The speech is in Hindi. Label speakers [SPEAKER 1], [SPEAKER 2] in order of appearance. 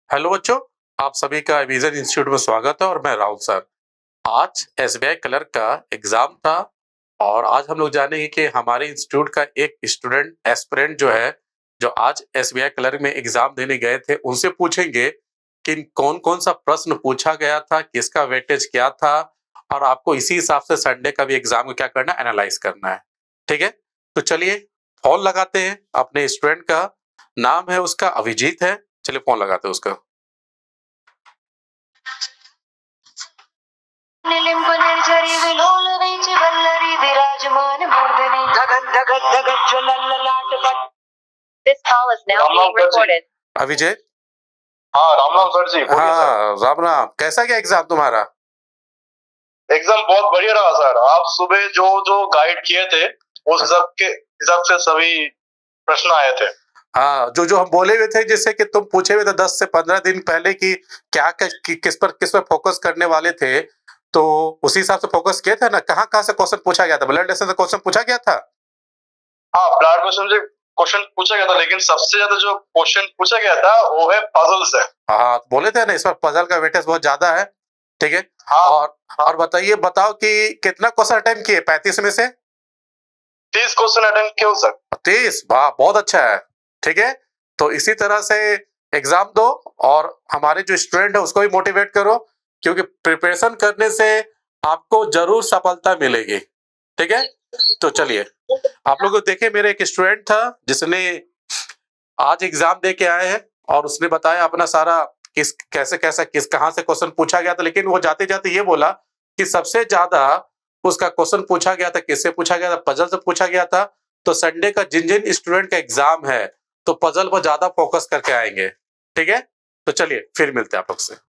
[SPEAKER 1] हेलो बच्चों, आप सभी का विजन इंस्टीट्यूट में स्वागत है और मैं राहुल सर। आज एसबीआई क्लर्क का एग्जाम था और आज हम लोग जानेंगे कि हमारे इंस्टीट्यूट का एक स्टूडेंट एस्पिरेंट जो है, जो आज एसबीआई क्लर्क में एग्जाम देने गए थे, उनसे पूछेंगे कि कौन-कौन सा प्रश्न पूछा गया था, किसका वेटेज क्या था और आपको इसी हिसाब से संडे का भी एग्जाम को क्या करना है, एनालाइज करना है। ठीक है? तो चलिए फोन लगाते हैं। अपने स्टूडेंट का नाम है, उसका अभिजीत है। चलिए फोन लगाते हैं उसका।
[SPEAKER 2] This call is now being recorded.
[SPEAKER 1] Abhijay,
[SPEAKER 3] हाँ, राम राम सर जी। बोलिए सर।
[SPEAKER 1] हाँ राम राम। कैसा गया एग्जाम तुम्हारा?
[SPEAKER 3] एग्जाम बहुत बढ़िया रहा सर। आप सुबह जो जो गाइड किए थे उस सब के हिसाब से सभी प्रश्न आए थे।
[SPEAKER 1] हाँ, जो जो हम बोले हुए थे, जिससे कि तुम पूछे हुए थे 10 से 15 दिन पहले कि किस पर फोकस करने वाले थे, तो उसी हिसाब से फोकस किए थे ना। कहाँ से क्वेश्चन पूछा गया था? ब्लड लेसन से क्वेश्चन पूछा गया था?
[SPEAKER 3] हाँ, ब्लड क्वेश्चन से क्वेश्चन पूछा गया था, लेकिन सबसे ज्यादा जो क्वेश्चन पूछा गया था वो है पजल से।
[SPEAKER 1] हाँ, बोले थे ना इस बार पजल का वेटेज बहुत ज्यादा है। ठीक है।
[SPEAKER 3] हाँ,
[SPEAKER 1] और बताओ कि कितना क्वेश्चन अटेम्प्ट किए 35 में से?
[SPEAKER 3] 30 क्वेश्चन अटेम्प्ट किए सर।
[SPEAKER 1] 30? वाह, बहुत अच्छा है। ठीक है, तो इसी तरह से एग्जाम दो और हमारे जो स्टूडेंट है उसको भी मोटिवेट करो, क्योंकि प्रिपरेशन करने से आपको जरूर सफलता मिलेगी। ठीक है, तो चलिए आप लोग देखें, मेरे एक स्टूडेंट था जिसने आज एग्जाम दे के आए हैं और उसने बताया अपना सारा किस कहाँ से क्वेश्चन पूछा गया था, लेकिन वो जाते जाते ये बोला कि सबसे ज्यादा उसका क्वेश्चन पूछा गया था, किससे पूछा गया था? पजल से पूछा गया था। तो संडे का जिन जिन स्टूडेंट का एग्जाम है तो पजल पर ज्यादा फोकस करके आएंगे। ठीक है, तो चलिए फिर मिलते हैं आप लोग से।